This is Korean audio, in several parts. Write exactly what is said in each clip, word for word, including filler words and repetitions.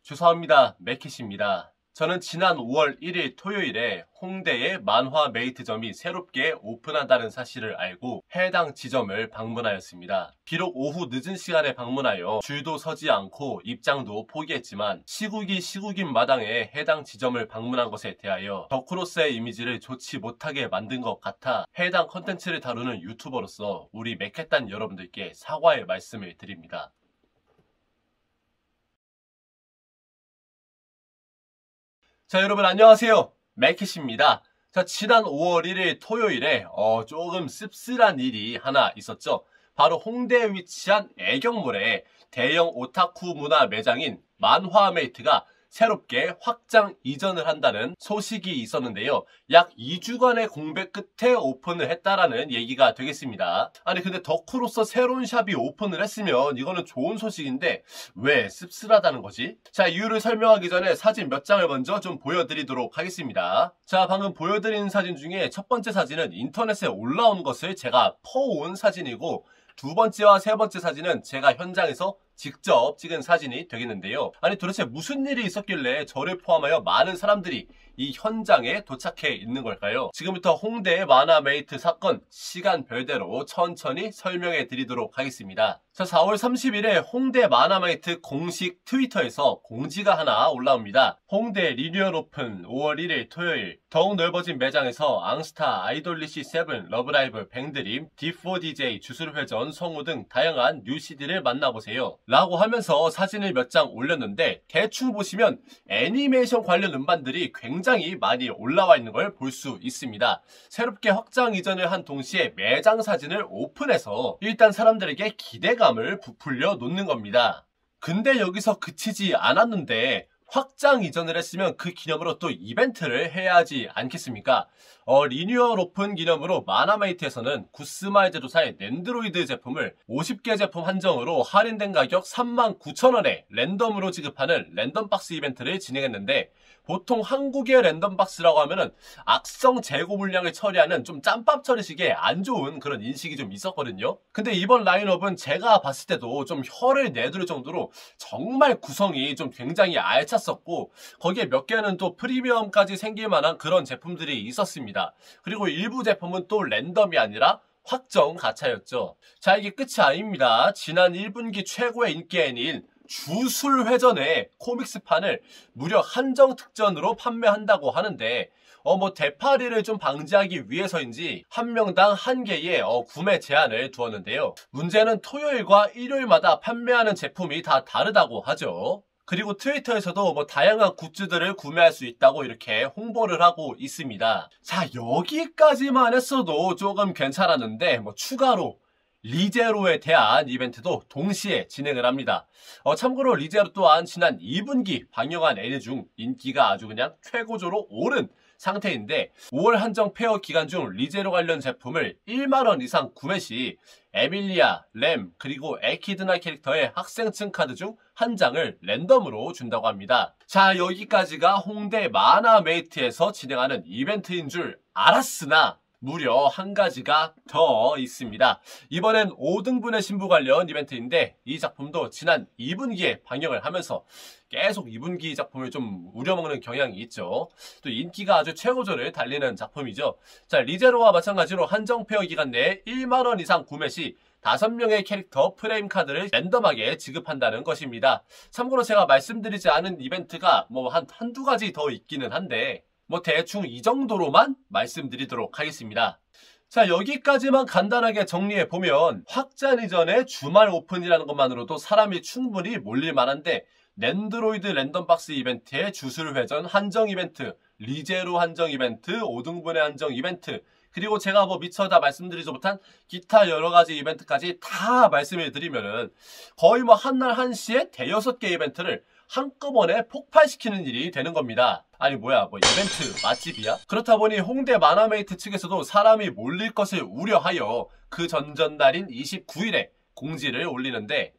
죄송합니다. 맥킷입니다. 저는 지난 오월 일일 토요일에 홍대에 만화 메이트점이 새롭게 오픈한다는 사실을 알고 해당 지점을 방문하였습니다. 비록 오후 늦은 시간에 방문하여 줄도 서지 않고 입장도 포기했지만 시국이 시국인 마당에 해당 지점을 방문한 것에 대하여 덕후로서의 이미지를 좋지 못하게 만든 것 같아 해당 컨텐츠를 다루는 유튜버로서 우리 맥캣단 여러분들께 사과의 말씀을 드립니다. 자, 여러분 안녕하세요. 맥킷입니다. 자, 지난 오월 일일 토요일에 어, 조금 씁쓸한 일이 하나 있었죠. 바로 홍대에 위치한 애경몰에 대형 오타쿠 문화 매장인 만화메이트가 새롭게 확장 이전을 한다는 소식이 있었는데요. 약 이 주간의 공백 끝에 오픈을 했다라는 얘기가 되겠습니다. 아니 근데 덕후로서 새로운 샵이 오픈을 했으면 이거는 좋은 소식인데 왜 씁쓸하다는 거지? 자, 이유를 설명하기 전에 사진 몇 장을 먼저 좀 보여드리도록 하겠습니다. 자, 방금 보여드린 사진 중에 첫 번째 사진은 인터넷에 올라온 것을 제가 퍼온 사진이고, 두 번째와 세 번째 사진은 제가 현장에서 직접 찍은 사진이 되겠는데요. 아니 도대체 무슨 일이 있었길래 저를 포함하여 많은 사람들이 이 현장에 도착해 있는 걸까요? 지금부터 홍대 만화메이트 사건 시간별대로 천천히 설명해 드리도록 하겠습니다. 자, 사월 삼십일에 홍대 만화메이트 공식 트위터에서 공지가 하나 올라옵니다. 홍대 리뉴얼 오픈 오월 일일 토요일, 더욱 넓어진 매장에서 앙스타, 아이돌리시 세븐, 러브라이브, 뱅드림, 디 포 디제이, 주술회전, 성우 등 다양한 뉴시디를 만나보세요 라고 하면서 사진을 몇 장 올렸는데, 대충 보시면 애니메이션 관련 음반들이 굉장히 많이 올라와 있는 걸 볼 수 있습니다. 새롭게 확장 이전을 한 동시에 매장 사진을 오픈해서 일단 사람들에게 기대감을 부풀려 놓는 겁니다. 근데 여기서 그치지 않았는데 확장 이전을 했으면 그 기념으로 또 이벤트를 해야 하지 않겠습니까? 어, 리뉴얼 오픈 기념으로 만화메이트에서는 구스마일 제조사의 랜드로이드 제품을 오십 개 제품 한정으로 할인된 가격 삼만 구천 원에 랜덤으로 지급하는 랜덤박스 이벤트를 진행했는데, 보통 한국의 랜덤박스라고 하면은 악성 재고 물량을 처리하는 좀 짬밥 처리식의 안 좋은 그런 인식이 좀 있었거든요. 근데 이번 라인업은 제가 봤을 때도 좀 혀를 내두를 정도로 정말 구성이 좀 굉장히 알찼었고, 거기에 몇 개는 또 프리미엄까지 생길 만한 그런 제품들이 있었습니다. 그리고 일부 제품은 또 랜덤이 아니라 확정 가차였죠. 자, 이게 끝이 아닙니다. 지난 일 분기 최고의 인기 애니인 주술회전의 코믹스판을 무려 한정 특전으로 판매한다고 하는데, 어, 뭐, 대파리를 좀 방지하기 위해서인지 한 명당 한 개의 어, 구매 제한을 두었는데요. 문제는 토요일과 일요일마다 판매하는 제품이 다 다르다고 하죠. 그리고 트위터에서도 뭐 다양한 굿즈들을 구매할 수 있다고 이렇게 홍보를 하고 있습니다. 자, 여기까지만 했어도 조금 괜찮았는데, 뭐 추가로 리제로에 대한 이벤트도 동시에 진행을 합니다. 어, 참고로 리제로 또한 지난 이 분기 방영한 애니 중 인기가 아주 그냥 최고조로 오른 상태인데, 오월 한정 페어 기간 중 리제로 관련 제품을 일만 원 이상 구매 시 에밀리아, 램, 그리고 에키드나 캐릭터의 학생증 카드 중 한 장을 랜덤으로 준다고 합니다. 자, 여기까지가 홍대 만화메이트에서 진행하는 이벤트인 줄 알았으나 무려 한 가지가 더 있습니다. 이번엔 오 등분의 신부 관련 이벤트인데, 이 작품도 지난 이 분기에 방영을 하면서 계속 이 분기 작품을 좀 우려먹는 경향이 있죠. 또 인기가 아주 최고조를 달리는 작품이죠. 자, 리제로와 마찬가지로 한정 페어 기간 내에 일만 원 이상 구매 시 다섯 명의 캐릭터 프레임 카드를 랜덤하게 지급한다는 것입니다. 참고로 제가 말씀드리지 않은 이벤트가 뭐 한, 한두 가지 더 있기는 한데, 뭐 대충 이 정도로만 말씀드리도록 하겠습니다. 자, 여기까지만 간단하게 정리해보면 확장 이전에 주말 오픈이라는 것만으로도 사람이 충분히 몰릴 만한데, 랜드로이드 랜덤박스 이벤트의 주술회전 한정 이벤트, 리제로 한정 이벤트, 오 등분의 한정 이벤트, 그리고 제가 뭐 미처 다 말씀드리지 못한 기타 여러가지 이벤트까지 다 말씀을 드리면은 거의 뭐 한날 한시에 대여섯 개 이벤트를 한꺼번에 폭발시키는 일이 되는 겁니다. 아니 뭐야, 뭐 이벤트 맛집이야? 그렇다 보니 홍대 만화메이트 측에서도 사람이 몰릴 것을 우려하여 그 전전날인 이십구 일에 공지를 올리는데,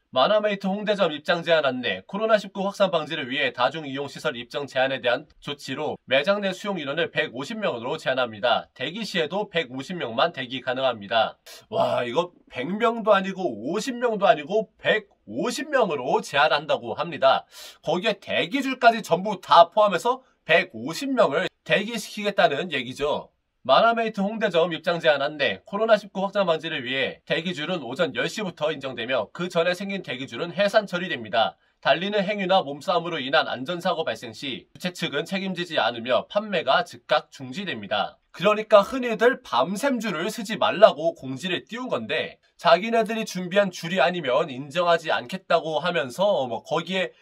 마나메이트 홍대점 입장 제한 안내, 코로나십구 확산 방지를 위해 다중이용시설 입장 제한에 대한 조치로 매장 내 수용 인원을 백오십 명으로 제한합니다. 대기 시에도 백오십 명만 대기 가능합니다. 와, 이거 백 명도 아니고 오십 명도 아니고 백오십 명으로 제한한다고 합니다. 거기에 대기줄까지 전부 다 포함해서 백오십 명을 대기시키겠다는 얘기죠. 마나메이트 홍대점 입장 제한 안내, 코로나십구 확산 방지를 위해 대기줄은 오전 열 시부터 인정되며 그 전에 생긴 대기줄은 해산 처리됩니다. 달리는 행위나 몸싸움으로 인한 안전사고 발생 시 주최 측은 책임지지 않으며 판매가 즉각 중지됩니다. 그러니까 흔히들 밤샘 줄을 서지 말라고 공지를 띄운 건데 자기네들이 준비한 줄이 아니면 인정하지 않겠다고 하면서 뭐 거기에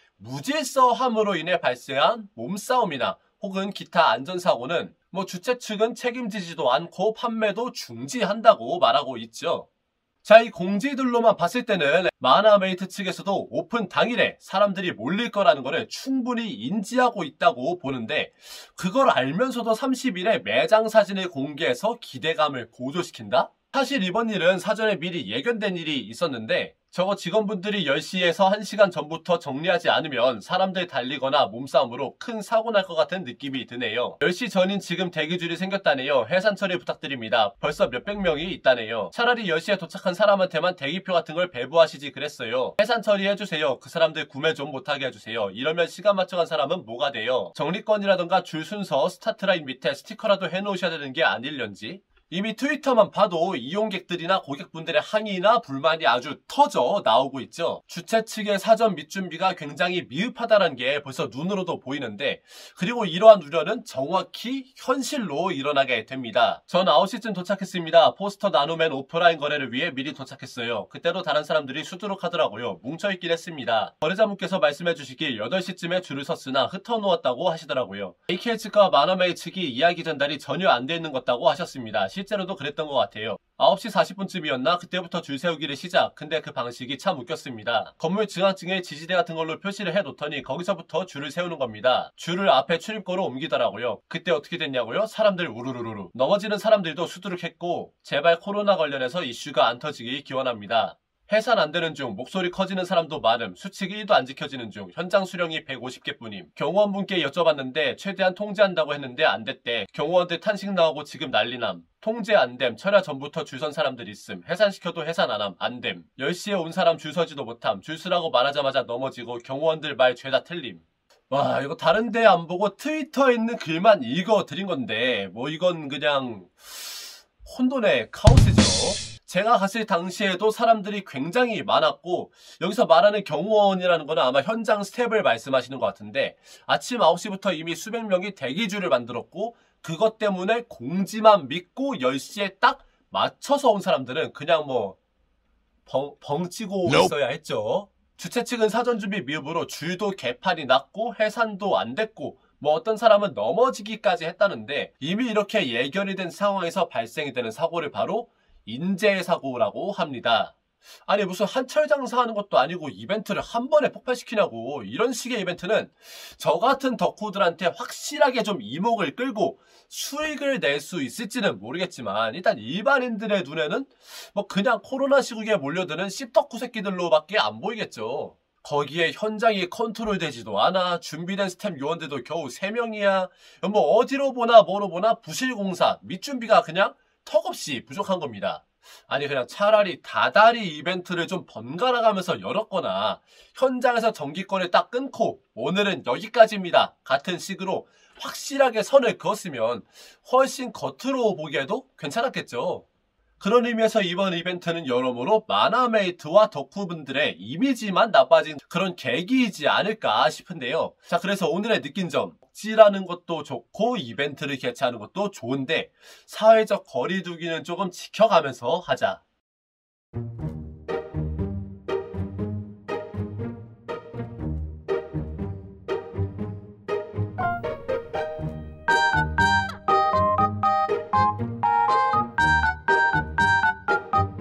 무질서함으로 인해 발생한 몸싸움이나 혹은 기타 안전사고는 뭐 주최 측은 책임지지도 않고 판매도 중지한다고 말하고 있죠. 자, 이 공지들로만 봤을 때는 마나메이트 측에서도 오픈 당일에 사람들이 몰릴 거라는 거를 충분히 인지하고 있다고 보는데 그걸 알면서도 삼십 일에 매장 사진을 공개해서 기대감을 고조시킨다? 사실 이번 일은 사전에 미리 예견된 일이 있었는데 저거 직원분들이 열 시에서 한 시간 전부터 정리하지 않으면 사람들 달리거나 몸싸움으로 큰 사고 날 것 같은 느낌이 드네요. 열 시 전인 지금 대기줄이 생겼다네요. 해산 처리 부탁드립니다. 벌써 몇백 명이 있다네요. 차라리 열 시에 도착한 사람한테만 대기표 같은 걸 배부하시지 그랬어요. 해산 처리해주세요. 그 사람들 구매 좀 못하게 해주세요. 이러면 시간 맞춰간 사람은 뭐가 돼요? 정리권이라던가 줄 순서, 스타트라인 밑에 스티커라도 해놓으셔야 되는 게 아닐련지? 이미 트위터만 봐도 이용객들이나 고객분들의 항의나 불만이 아주 터져 나오고 있죠. 주최 측의 사전 밑준비가 굉장히 미흡하다는 게 벌써 눈으로도 보이는데 그리고 이러한 우려는 정확히 현실로 일어나게 됩니다. 전 아홉 시쯤 도착했습니다. 포스터 나눔앤 오프라인 거래를 위해 미리 도착했어요. 그때도 다른 사람들이 수두룩하더라고요. 뭉쳐있긴 했습니다. 거래자분께서 말씀해 주시길 여덟 시쯤에 줄을 섰으나 흩어놓았다고 하시더라고요. 에이케이 측과 마나메이 측이 이야기 전달이 전혀 안 돼 있는 것 같다고 하셨습니다. 실제로도 그랬던 것 같아요. 아홉 시 사십 분쯤이었나 그때부터 줄 세우기를 시작. 근데 그 방식이 참 웃겼습니다. 건물 증항증에 지지대 같은 걸로 표시를 해놓더니 거기서부터 줄을 세우는 겁니다. 줄을 앞에 출입구로 옮기더라고요. 그때 어떻게 됐냐고요? 사람들 우르르르 넘어지는 사람들도 수두룩했고 제발 코로나 관련해서 이슈가 안 터지길 기원합니다. 해산 안 되는 중, 목소리 커지는 사람도 많음, 수칙 일도 안 지켜지는 중, 현장 수령이 백오십 개뿐임. 경호원분께 여쭤봤는데 최대한 통제한다고 했는데 안 됐대. 경호원들 탄식 나오고 지금 난리남. 통제 안됨, 철야 전부터 줄 선 사람들 있음. 해산시켜도 해산 안함, 안됨. 열 시에 온 사람 줄 서지도 못함. 줄 서라고 말하자마자 넘어지고 경호원들 말 죄다 틀림. 와, 이거 다른 데 안 보고 트위터에 있는 글만 읽어드린 건데 뭐 이건 그냥 혼돈의 카오스죠. 제가 갔을 당시에도 사람들이 굉장히 많았고 여기서 말하는 경호원이라는 거는 아마 현장 스텝을 말씀하시는 것 같은데 아침 아홉 시부터 이미 수백 명이 대기줄을 만들었고 그것 때문에 공지만 믿고 열 시에 딱 맞춰서 온 사람들은 그냥 뭐 벙, 벙치고 있어야 했죠. 주최 측은 사전 준비 미흡으로 줄도 개판이 났고 해산도 안 됐고 뭐 어떤 사람은 넘어지기까지 했다는데 이미 이렇게 예견이 된 상황에서 발생이 되는 사고를 바로 인재 사고라고 합니다. 아니 무슨 한철 장사하는 것도 아니고 이벤트를 한 번에 폭발시키냐고. 이런 식의 이벤트는 저 같은 덕후들한테 확실하게 좀 이목을 끌고 수익을 낼 수 있을지는 모르겠지만 일단 일반인들의 눈에는 뭐 그냥 코로나 시국에 몰려드는 씹덕후 새끼들로밖에 안 보이겠죠. 거기에 현장이 컨트롤 되지도 않아. 준비된 스텝 요원들도 겨우 세 명이야. 뭐 어디로 보나 뭐로 보나 부실공사, 밑준비가 그냥 턱없이 부족한 겁니다. 아니 그냥 차라리 다달이 이벤트를 좀 번갈아 가면서 열었거나 현장에서 전기권을 딱 끊고 오늘은 여기까지입니다 같은 식으로 확실하게 선을 그었으면 훨씬 겉으로 보기에도 괜찮았겠죠. 그런 의미에서 이번 이벤트는 여러모로 마나메이트와 덕후분들의 이미지만 나빠진 그런 계기이지 않을까 싶은데요. 자, 그래서 오늘의 느낀 점, 억지라는 것도 좋고 이벤트를 개최하는 것도 좋은데 사회적 거리 두기는 조금 지켜가면서 하자.